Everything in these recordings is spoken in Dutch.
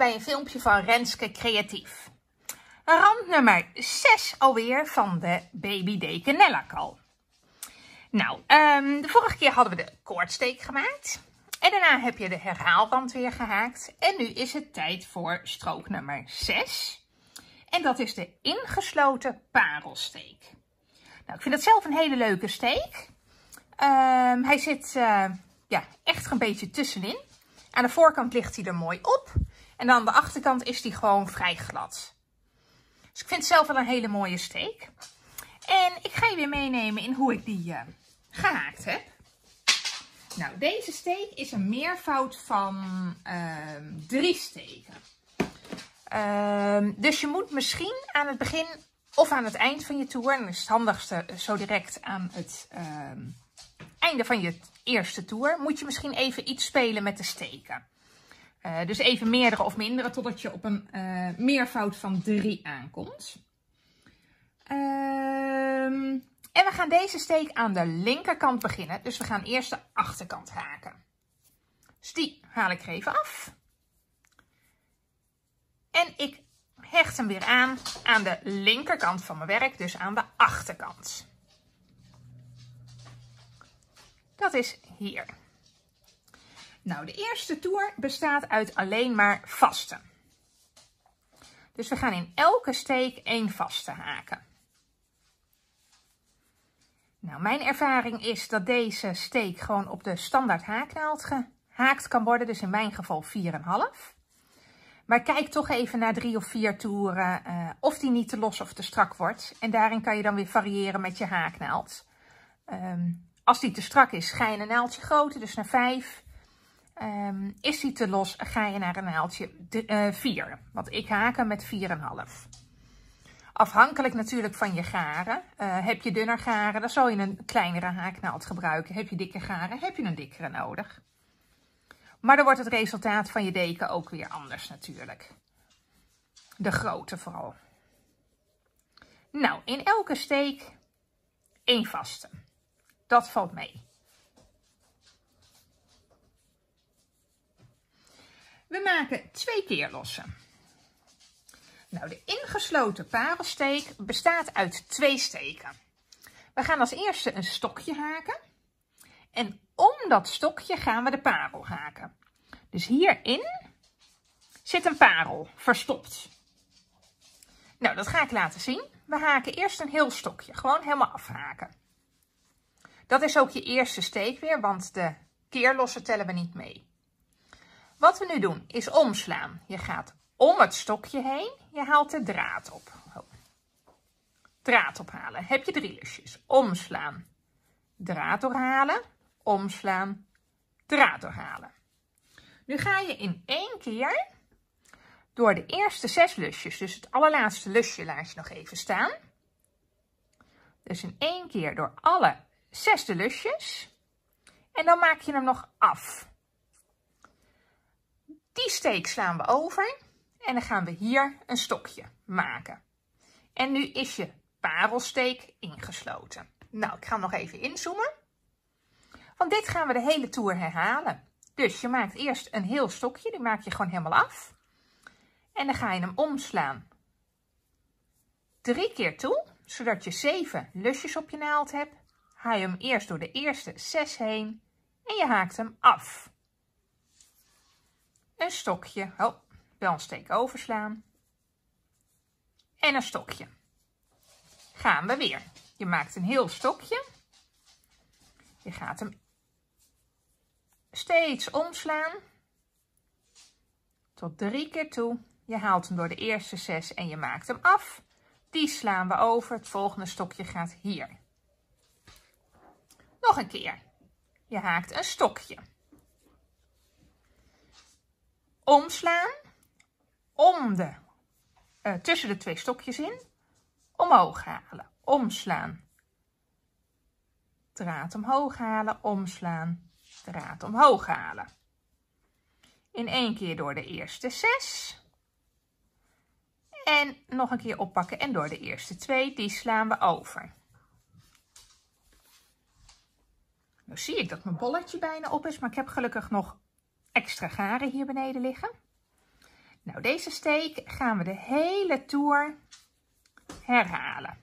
bij een filmpje van Renske Creatief. Rand nummer 6 alweer van de Baby Deken Nellakal. Nou, de vorige keer hadden we de koordsteek gemaakt. En daarna heb je de herhaalrand weer gehaakt. En nu is het tijd voor strook nummer 6. En dat is de ingesloten parelsteek. Nou, ik vind het zelf een hele leuke steek. Hij zit echt een beetje tussenin. Aan de voorkant ligt hij er mooi op. En aan de achterkant is hij gewoon vrij glad. Dus ik vind het zelf wel een hele mooie steek. En ik ga je weer meenemen in hoe ik die gehaakt heb. Nou, deze steek is een meervoud van 3 steken. Dus je moet misschien aan het begin of aan het eind van je toer, en dan is het handigste zo direct aan het einde van je eerste toer, moet je misschien even iets spelen met de steken. Dus even meerdere of mindere totdat je op een meervoud van 3 aankomt. En we gaan deze steek aan de linkerkant beginnen. Dus we gaan eerst de achterkant haken. Dus die haal ik er even af. En ik hecht hem weer aan de linkerkant van mijn werk, dus aan de achterkant. Dat is hier. Nou, de eerste toer bestaat uit alleen maar vaste. Dus we gaan in elke steek 1 vaste haken. Nou, mijn ervaring is dat deze steek gewoon op de standaard haaknaald gehaakt kan worden. Dus in mijn geval 4,5. Maar kijk toch even na 3 of 4 toeren of die niet te los of te strak wordt. En daarin kan je dan weer variëren met je haaknaald. Als die te strak is, ga je een naaldje groter, dus naar 5. Is die te los, ga je naar een naaldje 4. Want ik haak hem met 4,5. Afhankelijk natuurlijk van je garen. Heb je dunner garen, dan zal je een kleinere haaknaald gebruiken. Heb je dikke garen, heb je een dikkere nodig. Maar dan wordt het resultaat van je deken ook weer anders natuurlijk. De grootte vooral. Nou, in elke steek 1 vaste. Dat valt mee. We maken 2 keerlossen. Nou, de ingesloten parelsteek bestaat uit 2 steken. We gaan als eerste een stokje haken. En om dat stokje gaan we de parel haken. Dus hierin zit een parel verstopt. Nou, dat ga ik laten zien. We haken eerst een heel stokje. Gewoon helemaal afhaken. Dat is ook je eerste steek weer, want de keerlossen tellen we niet mee. Wat we nu doen is omslaan. Je gaat om het stokje heen. Je haalt de draad op. Draad ophalen. Heb je 3 lusjes. Omslaan. Draad doorhalen. Omslaan. Draad doorhalen. Nu ga je in 1 keer door de eerste 6 lusjes. Dus het allerlaatste lusje laat je nog even staan. Dus in 1 keer door alle 6 lusjes. En dan maak je hem nog af. Die steek slaan we over. En dan gaan we hier een stokje maken. En nu is je parelsteek ingesloten. Nou, ik ga hem nog even inzoomen. Want dit gaan we de hele toer herhalen. Dus je maakt eerst een heel stokje. Die maak je gewoon helemaal af. En dan ga je hem omslaan. 3 keer toe. Zodat je 7 lusjes op je naald hebt. Haal je hem eerst door de eerste 6 heen. En je haakt hem af. Een stokje. Wel een steek overslaan. En een stokje. Gaan we weer. Je maakt een heel stokje. Je gaat hem steeds omslaan. Tot 3 keer toe. Je haalt hem door de eerste 6 en je maakt hem af. Die slaan we over. Het volgende stokje gaat hier. Nog een keer. Je haakt een stokje. Omslaan. Tussen de 2 stokjes in. Omhoog halen. Omslaan. Draad omhoog halen. Omslaan. Draad omhoog halen. In 1 keer door de eerste 6. En nog een keer oppakken en door de eerste 2. Die slaan we over. Nu zie ik dat mijn bolletje bijna op is. Maar ik heb gelukkig nog extra garen hier beneden liggen. Nou, Nou, deze steek gaan we de hele toer herhalen.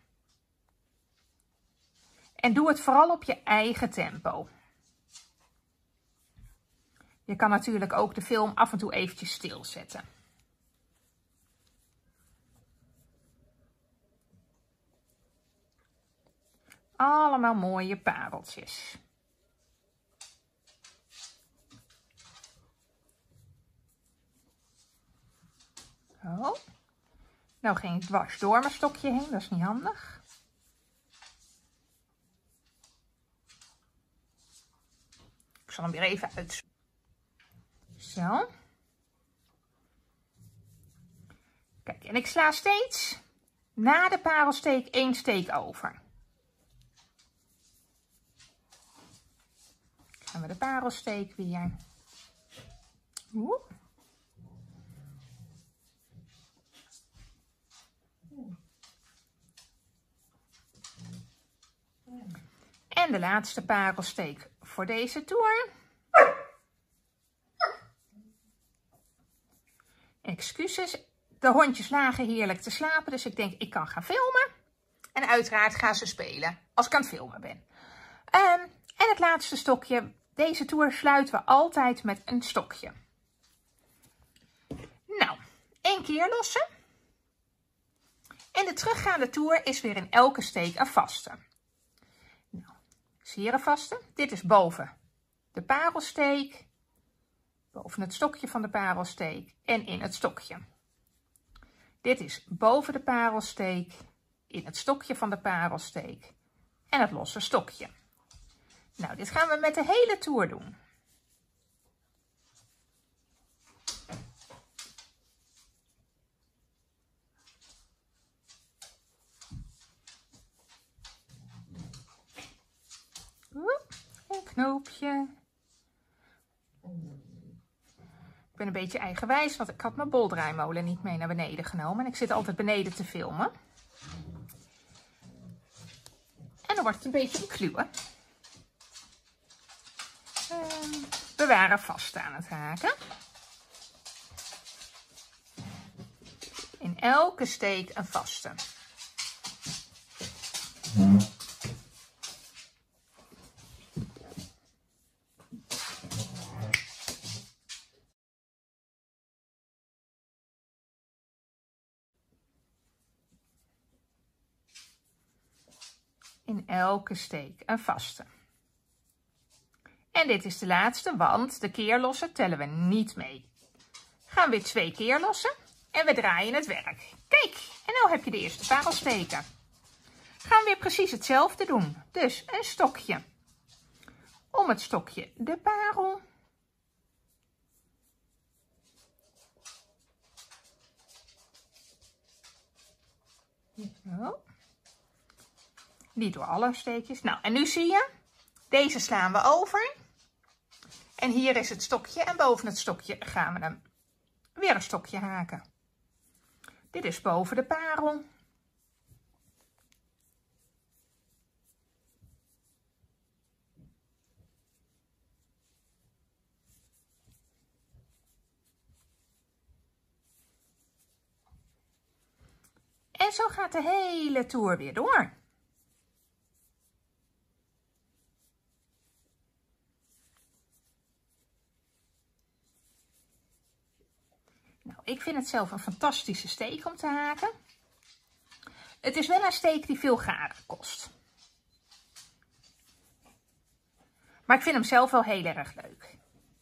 En doe het vooral op je eigen tempo. Je kan natuurlijk ook de film af en toe eventjes stilzetten. Allemaal mooie pareltjes. Oh. Nou ging ik dwars door mijn stokje heen, dat is niet handig. Ik zal hem weer even uit. Zo. Kijk, en ik sla steeds na de parelsteek 1 steek over. Gaan we de parelsteek weer. Oeh. En de laatste parelsteek voor deze toer. Excuses, de hondjes lagen heerlijk te slapen, dus ik denk ik kan gaan filmen. En uiteraard gaan ze spelen als ik aan het filmen ben. En het laatste stokje, deze toer sluiten we altijd met een stokje. Nou, 1 keer lossen. En de teruggaande toer is weer in elke steek een vaste. Nou, ik zie hier een vaste. Dit is boven de parelsteek. Boven het stokje van de parelsteek en in het stokje. Dit is boven de parelsteek, in het stokje van de parelsteek en het losse stokje. Nou, dit gaan we met de hele toer doen. Een knoopje. Ik ben een beetje eigenwijs, want ik had mijn boldraaimolen niet mee naar beneden genomen. En ik zit altijd beneden te filmen. En dan wordt het een beetje een kluwen. We waren vast aan het haken. In elke steek een vaste. In elke steek een vaste. En dit is de laatste, want de keerlossen tellen we niet mee. Gaan we weer 2 keer lossen en we draaien het werk. Kijk, en nu heb je de eerste parelsteken. Gaan we weer precies hetzelfde doen. Dus een stokje. Om het stokje de parel. Zo. Niet door alle steekjes. Nou, en nu zie je, deze slaan we over. En hier is het stokje en boven het stokje gaan we hem weer een stokje haken. Dit is boven de parel. En zo gaat de hele toer weer door. Nou, ik vind het zelf een fantastische steek om te haken. Het is wel een steek die veel garen kost. Maar ik vind hem zelf wel heel erg leuk.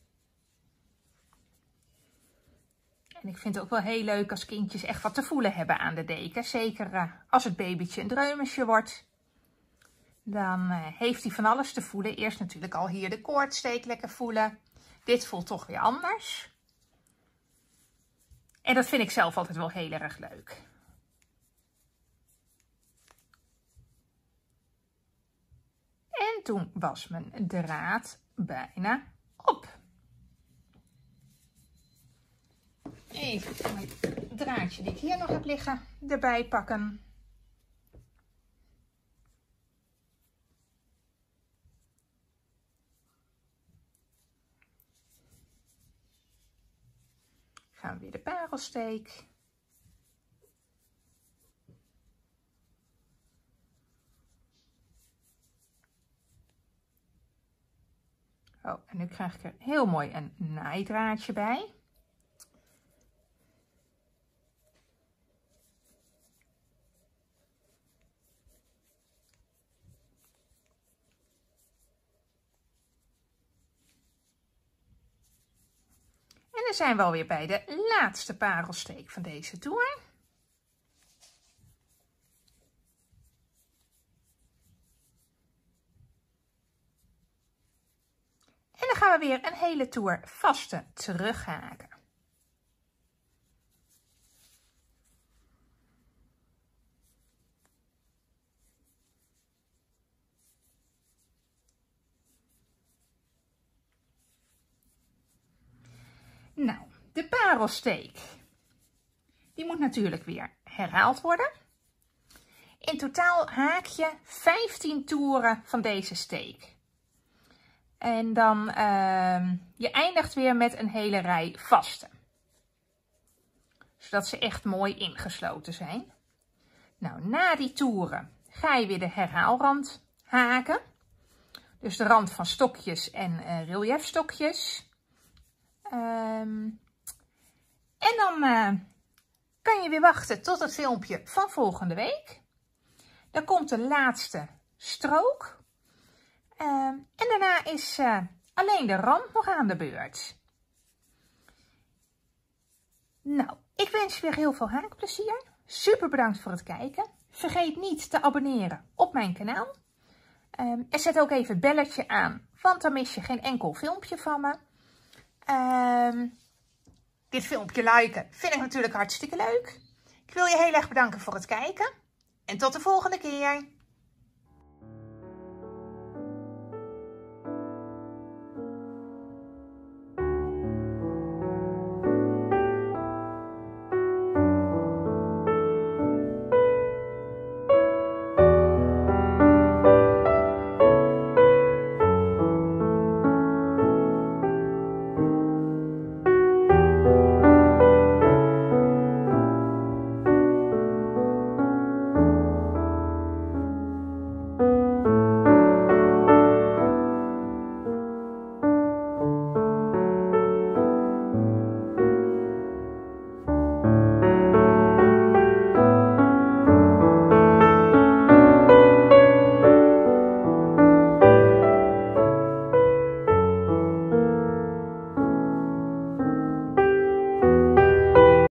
En ik vind het ook wel heel leuk als kindjes echt wat te voelen hebben aan de deken. Zeker als het babytje een dreumesje wordt. Dan heeft hij van alles te voelen. Eerst natuurlijk al hier de koordsteek lekker voelen. Dit voelt toch weer anders. En dat vind ik zelf altijd wel heel erg leuk. En toen was mijn draad bijna op. Even mijn draadje die ik hier nog heb liggen erbij pakken. Gaan we weer de parel parelsteek. Oh, en nu krijg ik er heel mooi een naaidraadje bij. En dan zijn we alweer bij de laatste parelsteek van deze toer. En dan gaan we weer een hele toer vaste terughaken. Nou, de parelsteek, die moet natuurlijk weer herhaald worden. In totaal haak je 15 toeren van deze steek. En dan je eindigt weer met een hele rij vaste. Zodat ze echt mooi ingesloten zijn. Nou, na die toeren ga je weer de herhaalrand haken. Dus de rand van stokjes en reliefstokjes. En dan kan je weer wachten tot het filmpje van volgende week. Dan komt de laatste strook. En daarna is alleen de rand nog aan de beurt. Nou, ik wens je weer heel veel haakplezier. Super bedankt voor het kijken. Vergeet niet te abonneren op mijn kanaal. En zet ook even het belletje aan, want dan mis je geen enkel filmpje van me. Dit filmpje liken vind ik natuurlijk hartstikke leuk. Ik wil je heel erg bedanken voor het kijken. En tot de volgende keer.